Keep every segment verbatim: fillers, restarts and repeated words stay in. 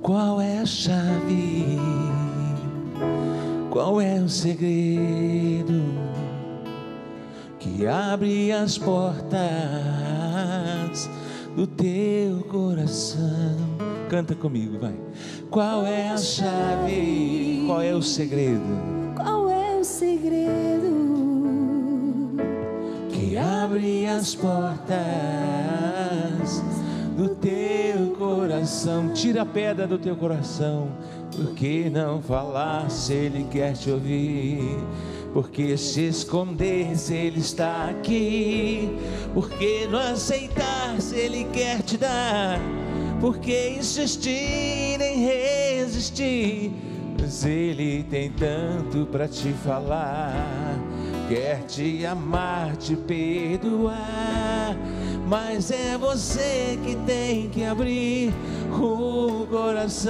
Qual é a chave? Qual é o segredo que abre as portas do teu coração? Canta comigo, vai. Qual é a chave? Qual é o segredo? Qual é o segredo que abre as portas do teu coração? Tira a pedra do teu coração. Por que não falar se Ele quer te ouvir? Por que se esconder se Ele está aqui? Por que não aceitar se Ele quer te dar? Por que insistir em resistir? Mas Ele tem tanto para te falar. Quer te amar, te perdoar, mas é você que tem que abrir o coração.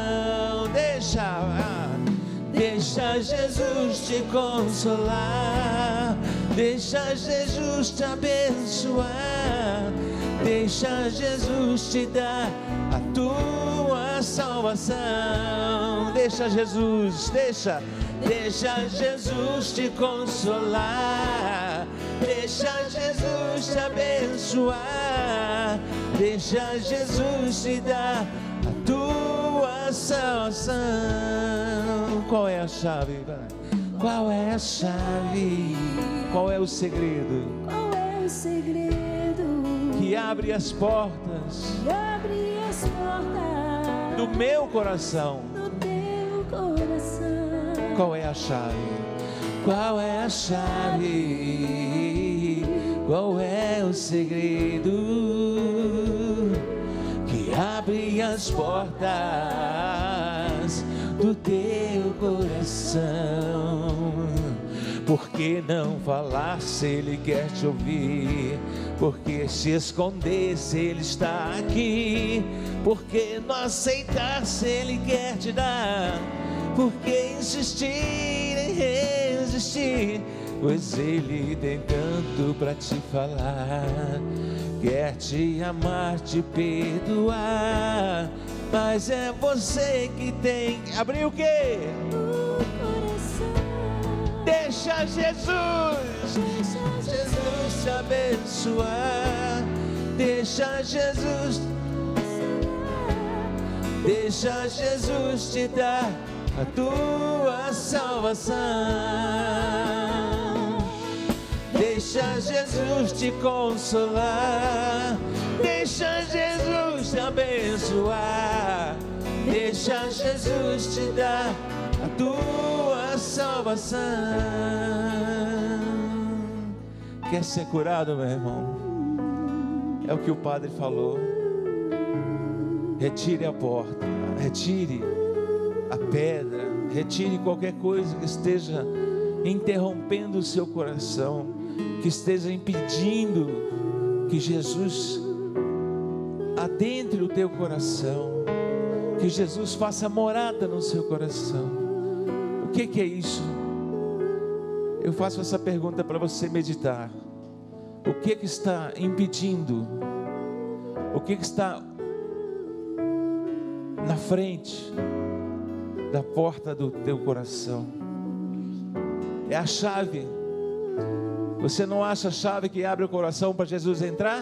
Deixa, deixa Jesus te consolar, deixa Jesus te abençoar, deixa Jesus te dar a tua salvação. Deixa Jesus, deixa, deixa Jesus te consolar, deixa Jesus te abençoar, deixa Jesus te dar a tua salvação. Qual é a chave? Qual é a chave? Qual é o segredo? Qual é o segredo que abre as portas, que abre as portas do meu coração? do teu coração? Qual é a chave? Qual é a chave? Qual é o segredo que abre as portas do teu coração? Por que não falar se Ele quer te ouvir? Por que se esconder se Ele está aqui? Por que não aceitar se Ele quer te dar? Por que insistir em resistir? Pois Ele tem tanto para te falar. Quer te amar, te perdoar, mas é você que tem que abrir o quê? O coração. Deixa Jesus, Deixa Jesus te abençoar. Deixa Jesus, deixa Jesus te dar a tua salvação. Deixa Jesus te consolar, deixa Jesus te abençoar, deixa Jesus te dar a tua salvação. Quer ser curado, meu irmão? É o que o padre falou. Retire a porta, retire a pedra, retire qualquer coisa que esteja interrompendo o seu coração, que esteja impedindo que Jesus adentre o teu coração, que Jesus faça morada no seu coração. O que, que é isso? Eu faço essa pergunta para você meditar. O que, que está impedindo? O que, que está na frente da porta do teu coração? É a chave. Você não acha a chave que abre o coração para Jesus entrar?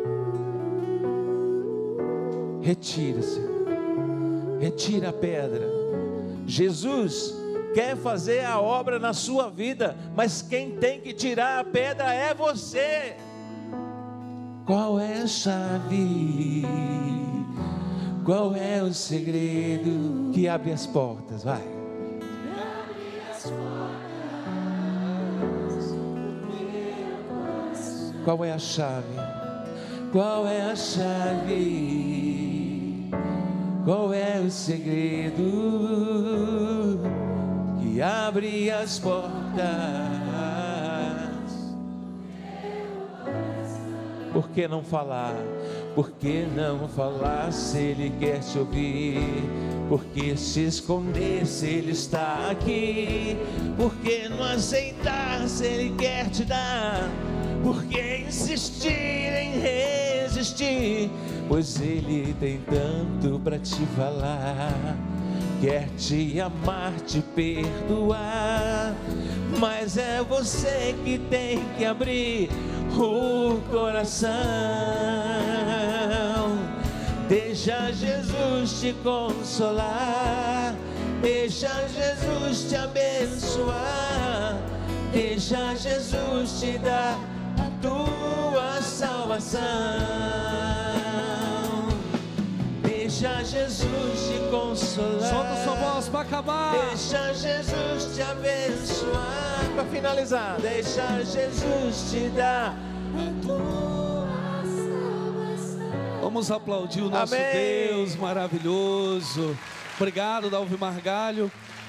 Retira-se, retira a pedra. Jesus quer fazer a obra na sua vida, mas quem tem que tirar a pedra é você. Qual é a chave? Qual é o segredo que abre as portas? Vai. Qual é a chave? Qual é a chave? Qual é o segredo que abre as portas? Por que não falar? Por que não falar se Ele quer te ouvir? Por que se esconder se Ele está aqui? Por que não aceitar se Ele quer te dar? Por que insistir em resistir? pois Ele tem tanto para te falar. Quer te amar, te perdoar, mas é você que tem que abrir o coração. Deixa Jesus te consolar, deixa Jesus te abençoar, deixa Jesus te dar a tua salvação. Deixa Jesus te consolar. Solta sua voz para acabar. Deixa Jesus te abençoar. Para finalizar, deixa Jesus te dar a tua salvação. Vamos aplaudir o nosso Amém. Deus maravilhoso. Obrigado, Dalvi Margalho.